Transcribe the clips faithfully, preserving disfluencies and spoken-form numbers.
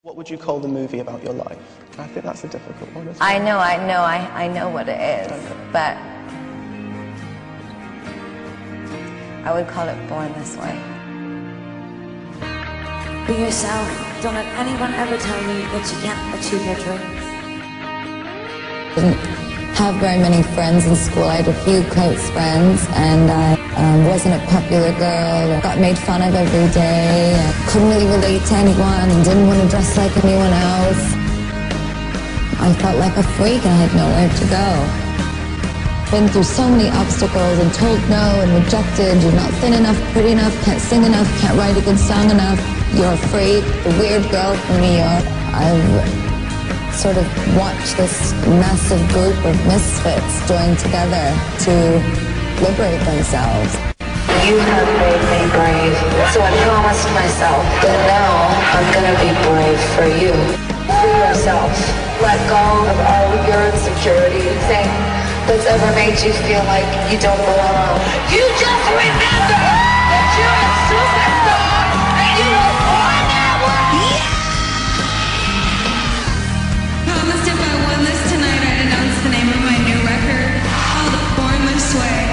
What would you call the movie about your life? I think that's a difficult one as well. I know, I know, I, I know what it is, Okay. but I would call it Born This Way. Be yourself. Don't let anyone ever tell you that you can't achieve your dreams. Didn't have very many friends in school. I had a few close friends, and I um, wasn't a popular girl. Got made fun of every day. I couldn't really relate to anyone and didn't want to dress like anyone else. I felt like a freak and I had nowhere to go. Been through so many obstacles and told no and rejected. You're not thin enough, pretty enough, can't sing enough, can't write a good song enough. You're a freak, the weird girl from New York. I've sort of watched this massive group of misfits join together to liberate themselves. You have made me brave, so I promised myself that now I'm gonna be brave for you. Free yourself. Let go of all of your insecurity, anything that's ever made you feel like you don't belong. You just remember that you're a superstar and you were born that way! Promised if I won this tonight, I'd announce the name of my new record called Born This Way.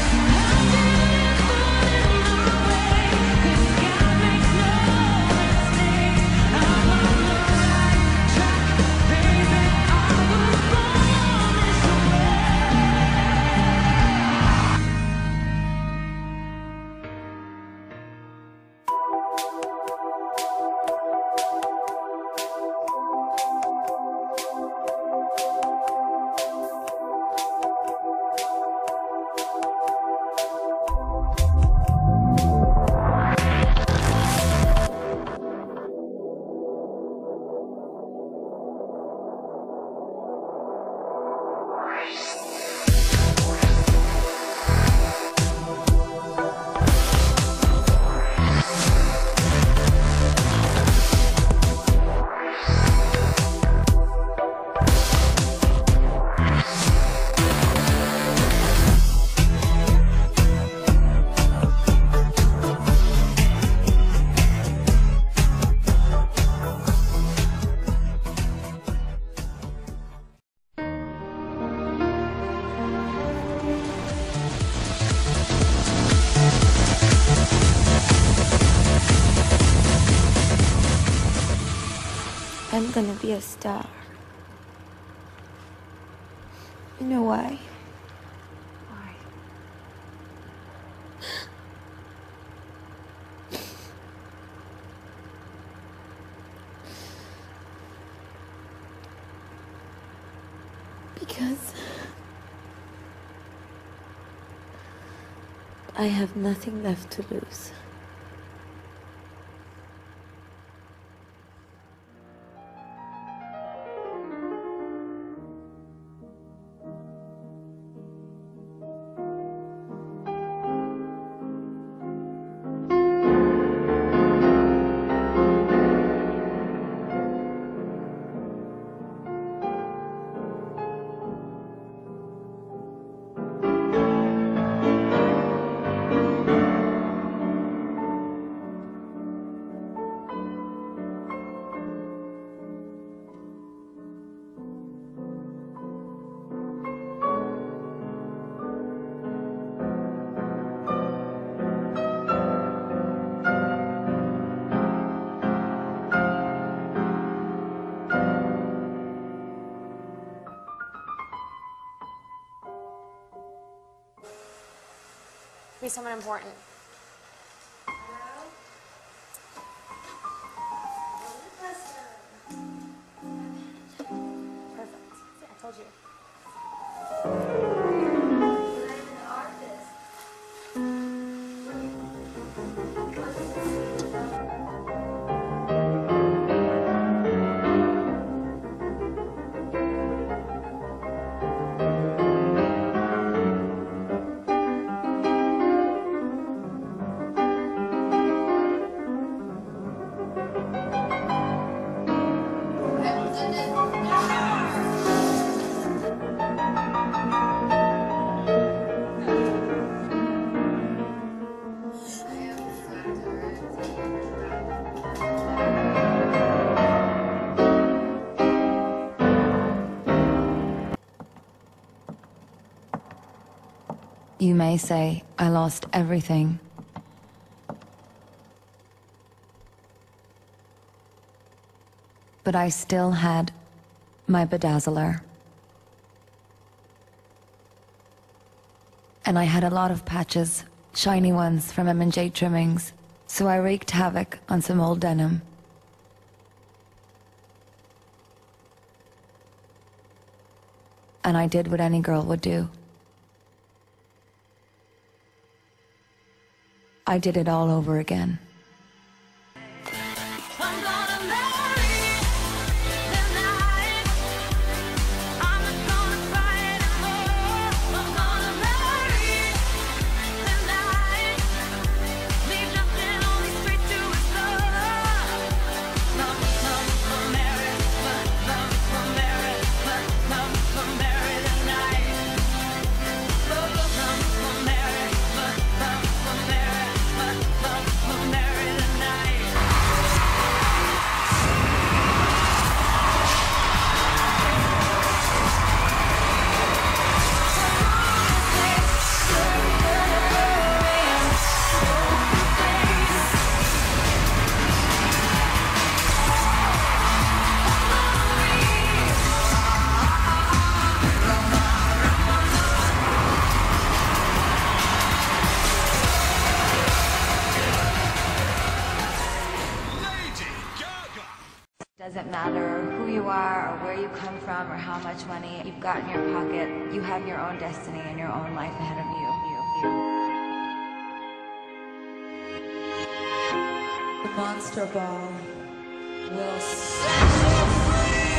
I'm gonna be a star. You know why? Why? Because I have nothing left to lose. Be someone important. Perfect. See, I told you. You may say I lost everything. But I still had my bedazzler. And I had a lot of patches, shiny ones from M and J trimmings, so I wreaked havoc on some old denim. And I did what any girl would do. I did it all over again. Doesn't matter who you are or where you come from or how much money you've got in your pocket. You have your own destiny and your own life ahead of you. you, you. The Monster Ball will set you free.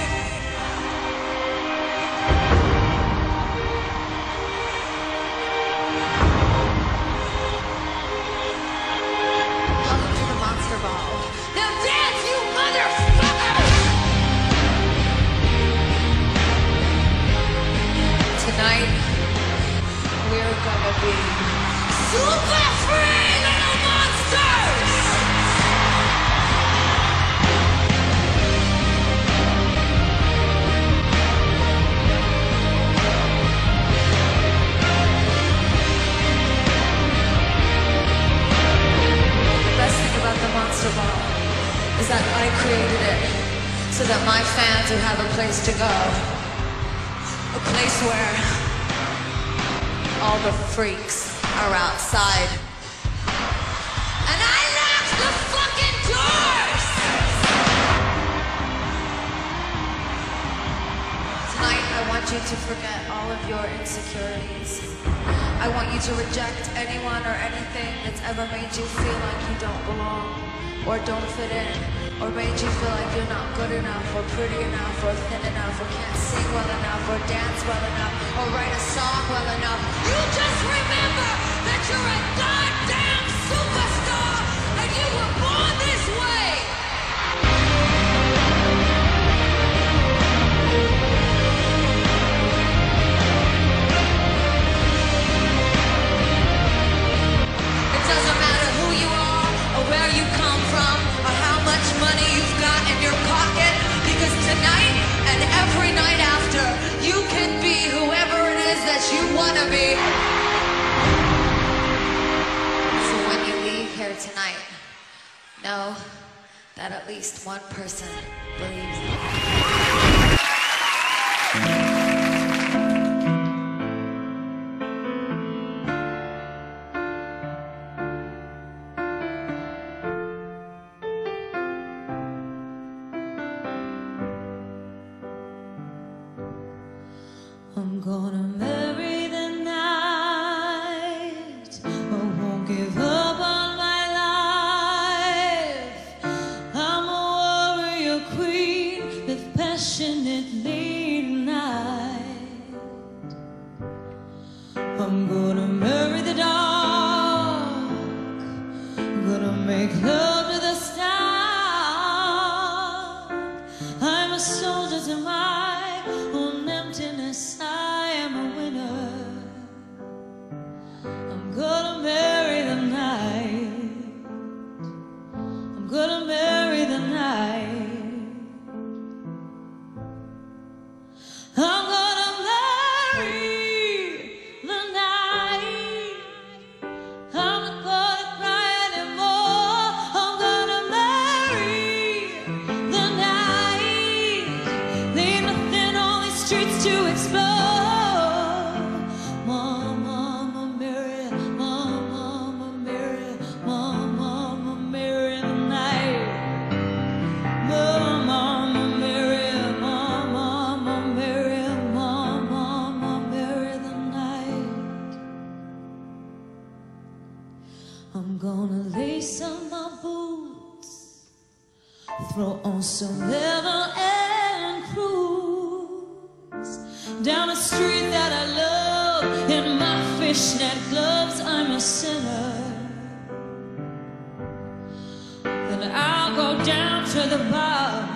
Welcome to the Monster Ball. Now dance, you motherfucker! Tonight, we're gonna be super free little monsters! The best thing about the Monster Ball is that I created it so that my fans would have a place to go. A place where all the freaks are outside. And I locked the fucking doors! Tonight, I want you to forget all of your insecurities. I want you to reject anyone or anything that's ever made you feel like you don't belong, or don't fit in, or made you feel like you're not good enough, or pretty enough, or thin enough, or can't sing well enough, or dance well enough, or write a song well enough. You just remember that you're a goddamn superstar, and you were born this way! It doesn't matter who you are, or where you come from, or how much money you've got in your pocket, because tonight and every night after, you can be whoever it is that you want to be. So when you leave here tonight, know that at least one person believes in you. I'm gonna marry the night. I won't give up on my life. I'm a warrior queen with passionately night. I'm gonna marry the dark. Gonna make love to the stars. I'm a soldier to my own emptiness. I am a winner. explode. Mama Mary, Mama Mary, Mama Mary the night. Mama Mary, Mama Mary, Mama Mary the night. I'm gonna lace up my boots, throw on some leather and cruise down a street that I love. In my fishnet gloves, I'm a sinner. Then I'll go down to the bar